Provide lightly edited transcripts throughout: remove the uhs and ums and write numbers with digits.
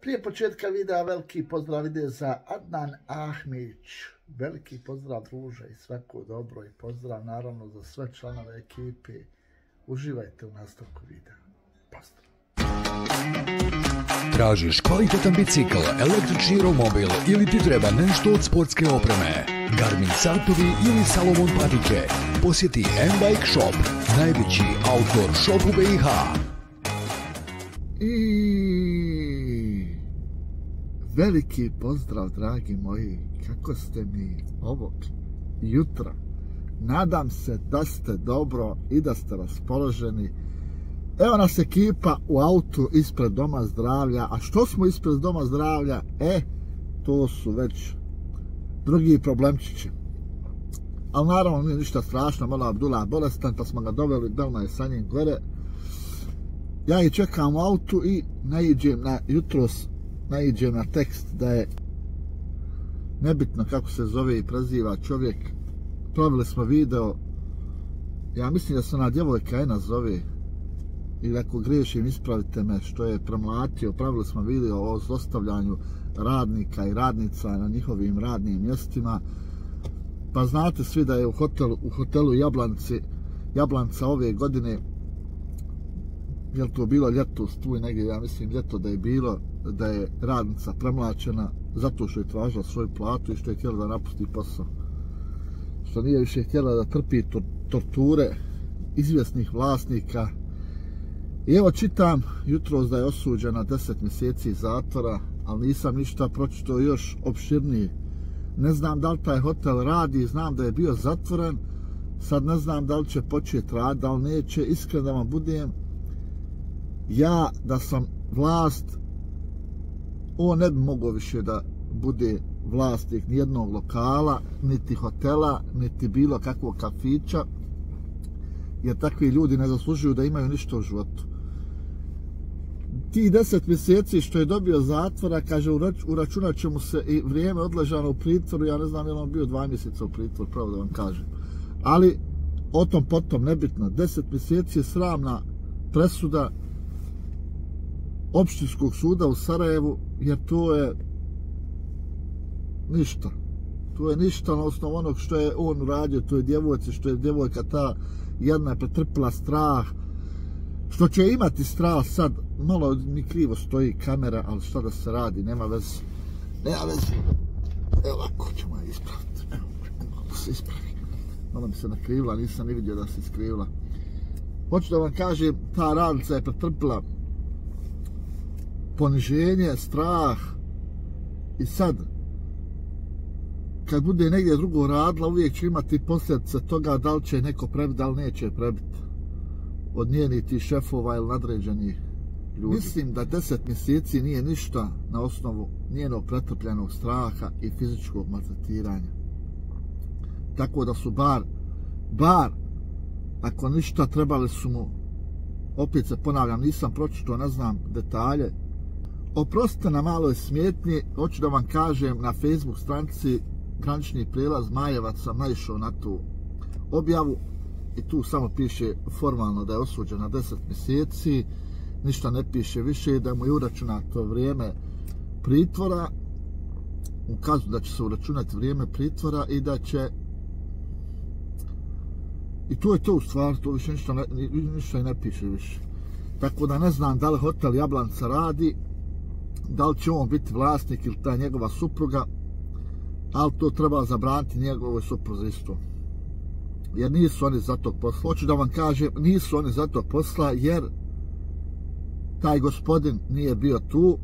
Prije početka videa veliki pozdrav ide za Adnan Ahmić. Veliki pozdrav druže i svako dobro i pozdrav naravno za sve članove ekipe. Uživajte u nastavku videa. Pozdrav! Tražiš kvalitetan bicikl, električni romobil ili ti treba nešto od sportske opreme? Garmin satovi ili Salomon patike? Posjeti M-Bike Shop, najveći outdoor shop u BiH. I veliki pozdrav dragi moji, kako ste mi ovog jutra? Nadam se da ste dobro i da ste raspoloženi. Evo nas ekipa u autu ispred Doma zdravlja. A što smo ispred Doma zdravlja? To su već drugi problemčići. Ali naravno nije ništa strašno, malo Abdullah bolestan, pa smo ga doveli, Belma je sa njim gore. Ja ih čekam u autu i naiđem na tekst da je nebitno kako se zove i preziva čovjek. Pravili smo video, ja mislim da se ona djevojka Ena zove, ili ako griješim ispravite me, što je premlatio. Pravili smo video o zlostavljanju radnika i radnica na njihovim radnim mjestima. Pa znate svi da je u hotelu Jablanca ove godine, je li to bilo ljeto, tu negdje, ja mislim ljeto da je bilo, da je radnica premlačena zato što je tražila svoju platu i što je htjela da napusti posao. Što nije više htjela da trpi torture izvjesnih vlasnika. I evo čitam jutros da je osuđena 10 mjeseci zatvora, ali nisam ništa pročitao još opširnije. Ne znam da li taj hotel radi, znam da je bio zatvoren, sad ne znam da li će početi raditi, da li neće. Iskreno da vam budem, ja da sam vlast, on ne bi mogao više da bude vlasnik nijednog lokala, niti hotela, niti bilo kakvog kafića, jer takvi ljudi ne zaslužuju da imaju ništa u životu. Ti 10 mjeseci što je dobio zatvora, kaže, uračunat će mu se i vrijeme odležano u pritvoru. Ja ne znam je li on bio 2 mjeseca u pritvoru, pravo da vam kažem. Ali o tom potom nebitno. 10 mjeseci je sramna presuda opštinskog suda u Sarajevu, jer to je ništa. To je ništa na osnovu onog što je on uradio toj djevojci, što je djevojka ta jedna pretrpila strah, što će imati strah sad. Malo mi krivo stoji kamera, ali šta da se radi, nema veze. Nema veze. Evo ovako ćemo je ispraviti. Evo, malo se ispravi. Malo mi se nakrivila, nisam ni vidio da se iskrivila. Hoću da vam kažem, ta radnica je pretrpila poniženje, strah i sad kad bude negdje drugo radila, uvijek će imati posljedice toga da li će neko prebiti, da li neće prebiti od njenih tih šefova ili nadređenih ljudi. Mislim da 10 mjeseci nije ništa na osnovu njenog pretrpljenog straha i fizičkog maltretiranja. Tako da su bar ako ništa trebali su mu, opet se ponavljam, nisam pročitao, ne znam detalje. Oprostite na maloj smetnji, hoću da vam kažem, na Facebook stranici Granični prijelaz Majevac sam naišao na tu objavu i tu samo piše formalno da je osuđen na 10 mjeseci, ništa ne piše više, da mu je uračunato vrijeme pritvora, ukazuju da će se uračunati vrijeme pritvora i da će, i to je to u stvari, to više ništa i ne piše više. Tako da ne znam da li hotel Jablanca radi, da li će on biti vlasnik ili ta njegova supruga, ali to treba zabraniti njegovoj supruzi isto. Jer nisu oni za tog posla. Hoću da vam kažem, nisu oni za tog posla, jer taj gospodin nije bio tu.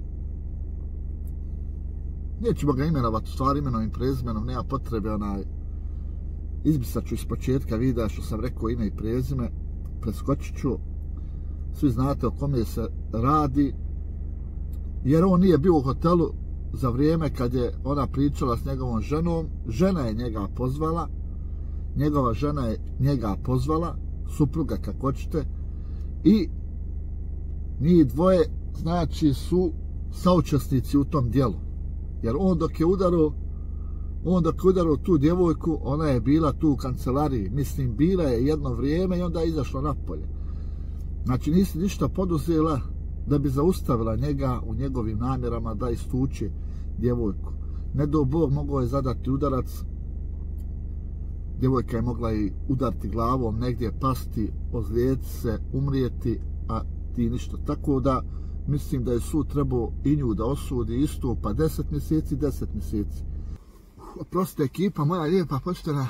Nećemo ga imenovati, u stvari imenom i prezimenom, nema potrebe, izbrisat ću iz početka videa što sam rekao ime i prezime, preskočit ću. Svi znate o kome se radi, jer on nije bio u hotelu za vrijeme kad je ona pričala s njegovom ženom. Žena je njega pozvala, njegova žena je njega pozvala, supruga kako hoćete, i njih dvoje znači su saučesnici u tom djelu. Jer on dok je udarao tu djevojku, ona je bila tu u kancelariji, mislim bila je jedno vrijeme i onda je izašla napolje. Znači nisi ništa poduzela da bi zaustavila njega u njegovim namjerama da istuče djevojku. Ne do Bog, mogao je zadati udarac, djevojka je mogla i udariti glavom, negdje pasti, ozlijediti se, umrijeti, a ti ništa. Tako da mislim da je sud trebao i nju da osudi isto, pa 10 mjeseci, 10 mjeseci. Oprostite ekipa, moja lijepa, poštena,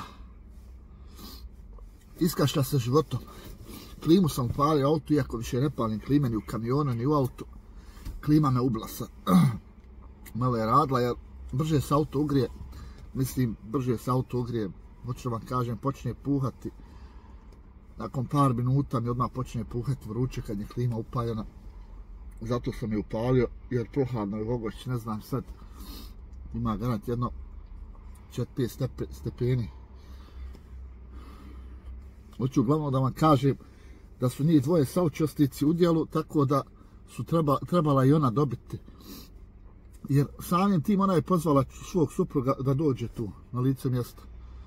iskašla se životom. Klimu sam upalio auto, iako više ne palim klime ni u kamionu, ni u autu. Klima me ublasa. Malo je radila, jer brže se auto ugrije. Mislim, brže se auto ugrije, hoću vam kažem, počne puhati. Nakon par minuta mi odmah počne puhati vruće kad je klima upaljena. Zato sam je upalio, jer prohladno je Vogoć, ne znam sad. Ima garant jedno 4-5 stepeni. Hoću uglavnom da vam kažem da su njih dvoje saučesnici u djelu, tako da su trebala i ona dobiti. Jer samim tim ona je pozvala svog supruga da dođe tu, na lice mjesta.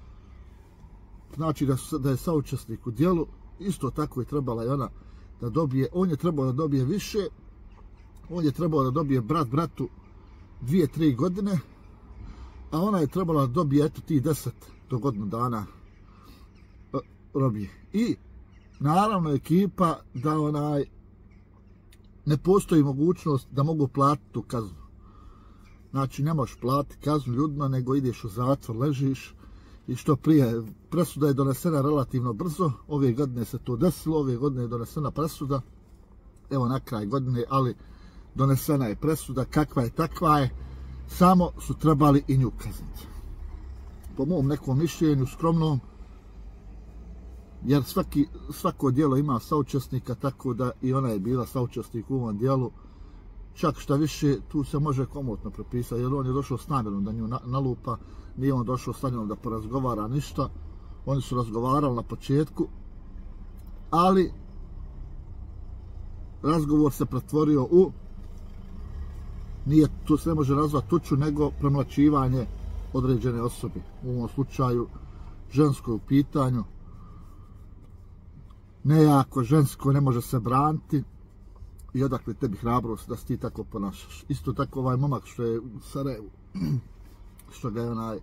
Znači da je saučesnik u djelu, isto tako je trebala i ona da dobije, on je trebao da dobije više, on je trebao da dobije brat bratu 2-3 godine, a ona je trebala da dobije eto ti 10 do godinu dana robije. I naravno ekipa da ne postoji mogućnost da mogu platiti tu kaznu. Znači ne možeš platiti kaznu ljudima, nego ideš u zatvor, ležiš i što prije. Presuda je donesena relativno brzo, ove godine se to desilo, ove godine je donesena presuda, evo na kraj godine, ali donesena je presuda, kakva je takva je, samo su trebali i nju kazniti. Po mom nekom mišljenju skromnom, jer svako djelo ima saučesnika, tako da i ona je bila saučesnik u ovom djelu. Čak šta više, tu se može komotno prepisati, jer on je došao s namjerom da nju nalupa, nije on došao s namjerom da porazgovara ništa. Oni su razgovarali na početku, ali razgovor se pretvorio u, nije, tu se ne može nazvati tuču, nego premlaćivanje određene osobe. U ovom slučaju žensko u pitanju, nejako žensko, ne može se braniti i odakle tebi hrabrost da se ti tako ponašaš. Isto tako ovaj momak što je u Sarajevu, što ga je onaj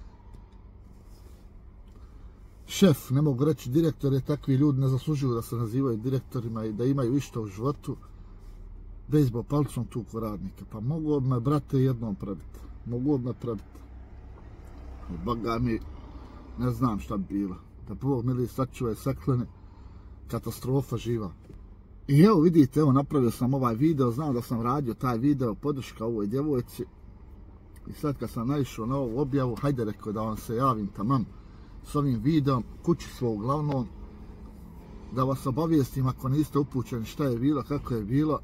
šef, ne mogu reći direktor, jer takvi ljudi ne zaslužuju da se nazivaju direktorima i da imaju išta u životu, bejzbol palcom tuko radnika. Pa mogu me, brate, jednom prebiti. Mogu me prebiti. Boga mi, ne znam šta bi bilo. Da Bog mili sačuvaj saklene, katastrofa živa. I evo vidite, evo napravio sam ovaj video, znam da sam radio taj video, podrška ovoj djevojci. I sad kad sam naišao na ovu objavu, hajde rekao da vam se javim tamam s ovim videom, kući smo uglavnom, da vas obavijestim ako niste upućeni šta je bilo, kako je bilo.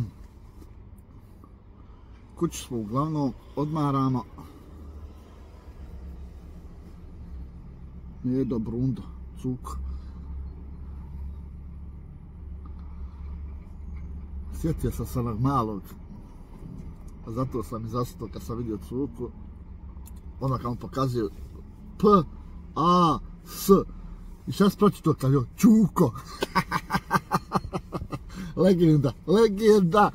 Kući smo uglavnom, odmaramo. Jedo brundo, cuko. Sjetio sam se onog malog, a zato sam i zastao kad sam vidio cuku. Onda kad mu pokazuje P, A, S. I šta sproći to kad je Čuko. Legenda, legenda.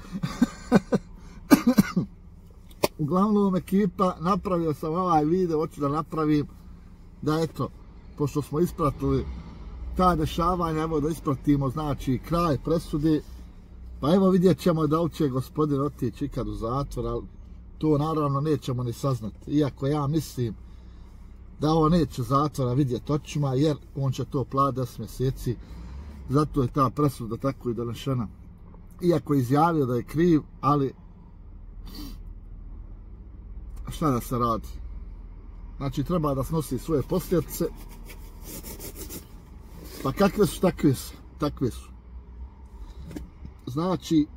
Uglavnom ekipa, napravio sam ovaj video, hoću da napravim da eto, pošto smo ispratili ta dešavanja, evo da ispratimo znači kraj presude. Pa evo vidjet ćemo da li će gospodin otići ikad u zatvor, ali to naravno nećemo ni saznati. Iako ja mislim da on neće zatvora vidjeti očima, jer on će to platiti 10 mjeseci. Zato je ta presuda tako i donešena. Iako je izjavio da je kriv, ali šta da se radi? Znači treba da snosi svoje posljedice. Pa kakve su, takve su. Znači,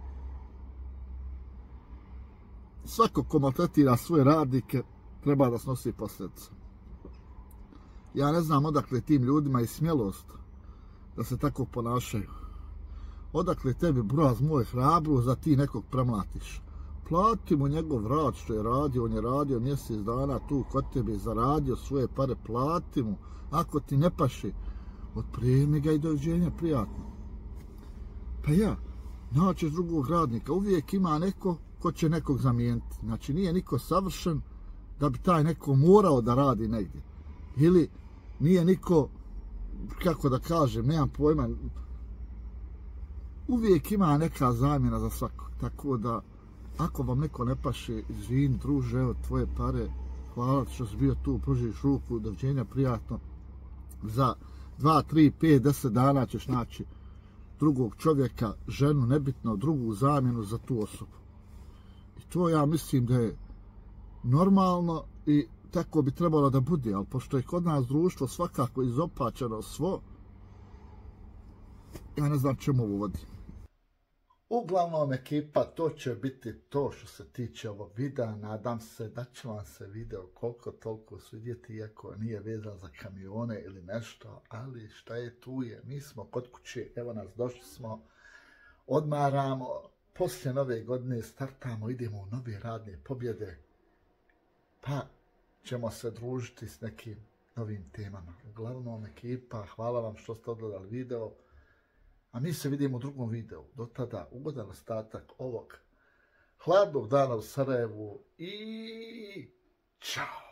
svako ko maltretira svoje radnike treba da snosi posljedice. Ja ne znam odakle tim ljudima i smjelost da se tako ponašaju. Odakle tebi braz moj hrabrost da ti nekog premlatiš. Plati mu njegov rad što je radio, on je radio mjesec dana tu kod tebe, zaradio svoje pare, plati mu. Ako ti ne paši, otpremi ga i doviđenja prijatno. Pa ja, naćeš drugog radnika. Uvijek ima neko ko će nekog zamijeniti. Znači nije niko savršen da bi taj neko morao da radi negdje. Ili nije niko, kako da kažem, nemam pojma, uvijek ima neka zamjena za svakog. Tako da, ako vam neko ne paše, izvini druže, evo tvoje pare, hvala što si bio tu, pružiš ruku, doviđenja, prijatno. Za 2, 3, 5, 10 dana ćeš naći drugog čovjeka, ženu, nebitno, drugu zamjenu za tu osobu. I to ja mislim da je normalno i tako bi trebalo da bude, ali pošto je kod nas društvo svakako izopačeno svo, ja ne znam čemu ovo vodi. Uglavnom ekipa, to će biti to što se tiče ovog videa. Nadam se da će vam se video koliko toliko svidjeti, iako nije vezan za kamione ili nešto, ali šta je tu je. Mi smo kod kuće, evo nas, došli smo, odmaramo, poslije nove godine startamo, idemo u nove radne pobjede, pa ćemo se družiti s nekim novim temama. Uglavnom ekipa, hvala vam što ste odgledali video. A mi se vidimo u drugom videu. Do tada ugodan ostatak ovog hladnog dana u Sarajevu i čao!